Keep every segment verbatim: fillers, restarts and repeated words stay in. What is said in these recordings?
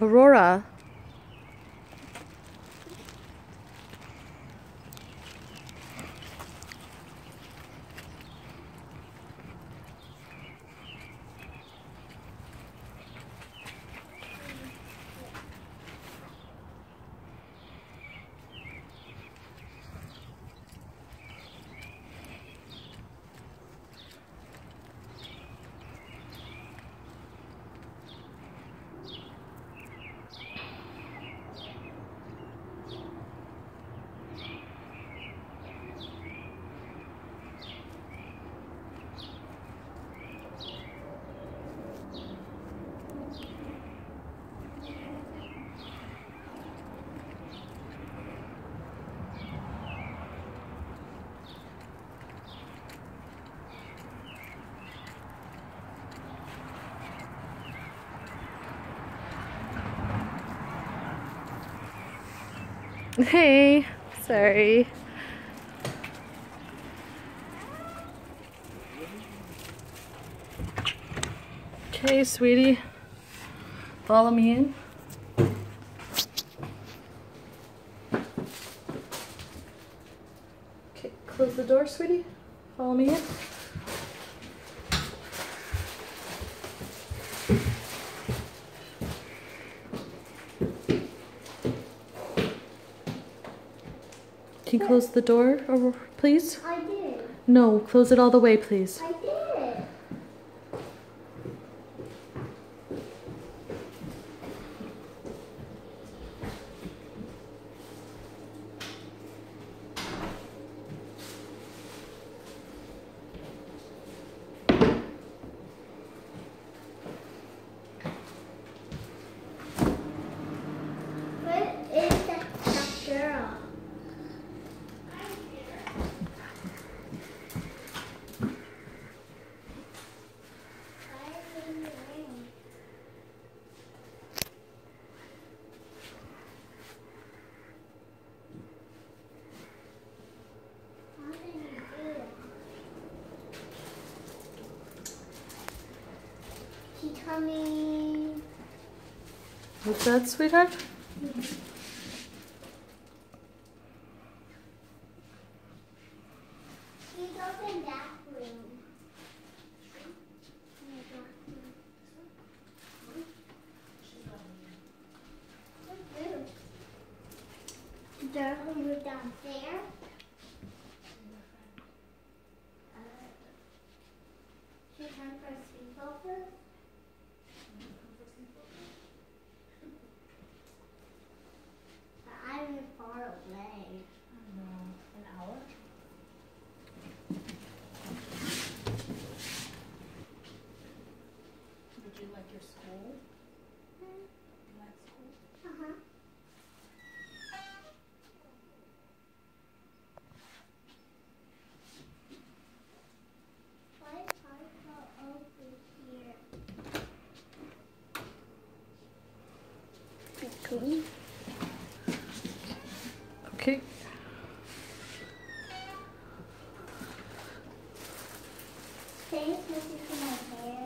Aurora. Hey, sorry. Okay, sweetie. Follow me in. Okay, close the door, sweetie. Follow me in. Can you close the door, over, please? I did. No, close it all the way, please. I did. What is that, that girl? Coming. What's that, sweetheart? She's open that room. There's a room downstairs. She turned for a sleepover. But I'm far away. I know. An hour? Did you like your school? Hmm. You like school? Uh-huh. Why is Harpo over here? Cool. Okay. Thanks, Missy, for my hair.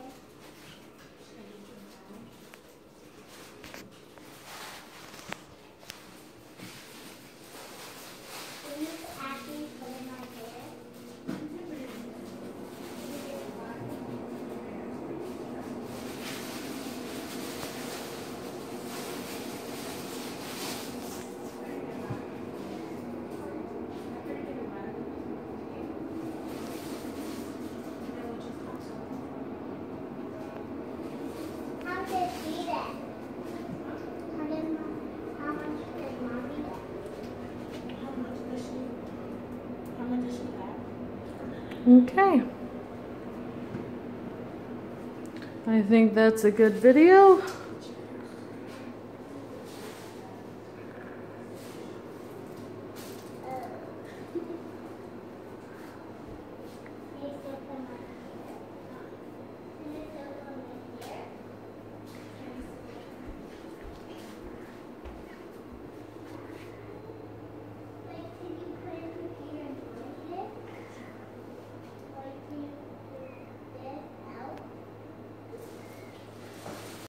Can you ask me to put in my hair? How did she that? How did mo- how much did mommy get? How much does she? How much does she have? Okay. I think that's a good video.